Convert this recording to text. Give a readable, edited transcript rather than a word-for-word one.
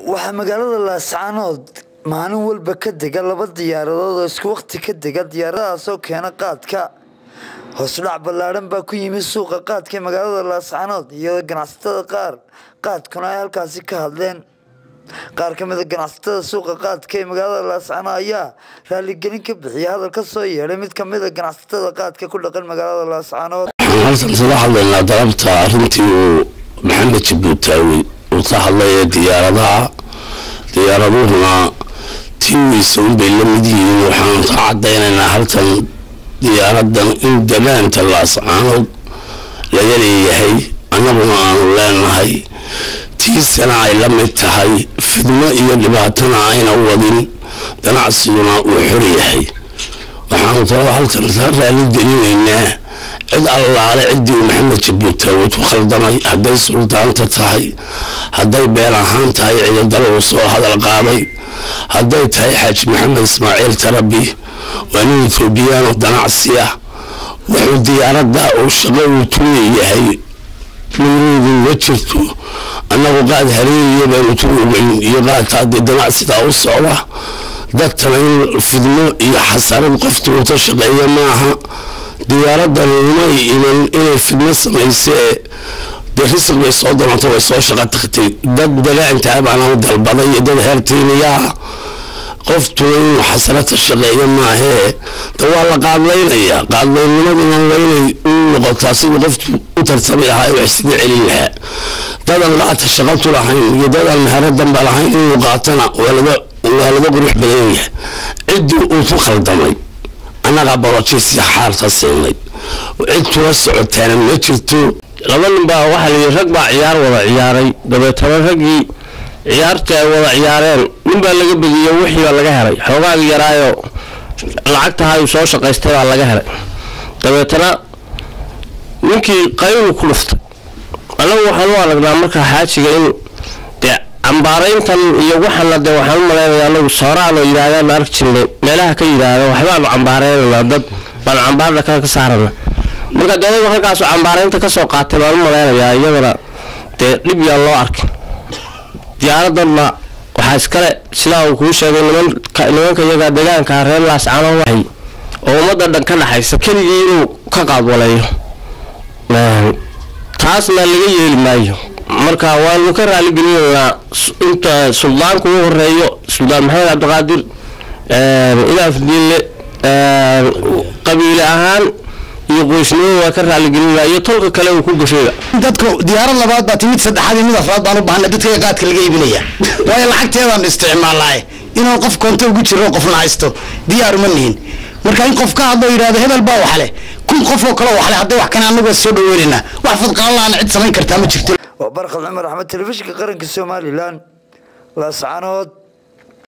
waxaa magaalada Laascaanood maalin walba ka dega laba diyaaradood oo isku waqti ka dega diyaaradahaasoo keena qaadka hoos dhac ballaaran baa ku yimid suuqa qaadka magaalada Laascaanood iyo ganacsatada qaadkuna ay halkaasi ka hadleen qaar ka mid ah ganacsatada suuqa qaadka magaalada Laascaanood ayaa raaligelin ka bixiyay hadal ka soo yeeray mid ka mid ah ganacsatada qaadka ku dhaqan magaalada Laascaanood halkan sida hadlayna dalabta arintii maxamed Jabuutawi oo ka hadlay diyaaraduhuna tiiso bay la mid yihiin waxaan ka cadeynaynaa halkan diyaaradan in damaanta Laascaanood laga leeyahay annaguna aanu leenahay tiisana ay la mid tahay fidmo iyo dhibaatana ayna wadin ganacsiguna uu xor yahay waxaan kaloo halkan raaligelinaynaa cid allaale cidii maxamed Jabuutawi ku khaldamay haday suldaanta tahay haday beel ahaan tahay ciidamada uu soo hadal qaaday haday tahay xaj maxamed Ismaaciil Tarabi wani Ethiopian ganacsiga wuxuu diyaaradda oo shaqo u tuuyahay nuriidu wajirtu annagu qaad hariyo baa u tuuyin iyo qaad ganacsiga u socda dadkana fidmo iyo xasarad qoftu u shaqeeyo maaha diyaaradan inay fidmo samaysay درسك بيصعدوا على طول السوشيال قتختي ده لا أنت عيب أنا والبضية ده هرتيني يا قفتوا حسنات الشغلية ما هي طوال قاعد ليلة قاعد ليلة من الليل وقتصي وقفت وترسمي هاي وحسني عليها ده لا تشغلت راحين ده المهارات ده راحين وقعتنا ولا بروح بليه عدوا وتخل دمي أنا قبلت حار تصيني وعدت توسع تاني ما شفتوا laban baa waxa la rag baa ciyaar wada ciyaaray dabeetana ragii ciyaarta wada ciyaareen nin baa laga badiyay wixii laga helay xoogaa yaraayo lacagta ay soo shaqaystay baa laga helay dabeetana ninkii qayl ku luftay anagu waxaan u aragnaa marka xaajiga in ambaarayntan iyo waxana de waxaan u maleeyaa anagu sooraan oo yiraahdaan ark jirnay meelaha ka yiraahdo waxba aan ambaaraynaa dad baan ambaarda ka saarana marka dadku halkaas ambaaraynta ka soo qaatay baan u maleeyaa iyadana dib yaa loo arkay diyaaradana waxa iskale sida uu ku sheegay nimanka iyaga deegaanka reer Laascaanood waxay oo umada dhan ka dhaxaysa kaliya inuu ka qaadwalayo taasna laga yeeli maayo marka waan ka raali gelinayaa inta suldaanku uu horeeyo suldaan maxamed Cabdiqaadir ilaa fidile qabiil ahaan يقولون وكرر على الجنوب يطلق كلام كل شيء. دتكو ديار الله بعد بتميت صد حد من أفراد بانو بحنا دتكو قات كل جاي بنيه. ويا الحكي هذا الاستعمال لاي. إنه قف كنت وجيت شروق قف نايستو ديار منين. مركين قف كهذا يراد هذا الباو حله. كل قف وكلو حله حتى واحد كان عنده بس سود ويرنا. واحد قال الله أنا عد سمين كرتام شفت. وبرق العمر أحمد تلفزيون قرن كالسومالي لان Laascaanood.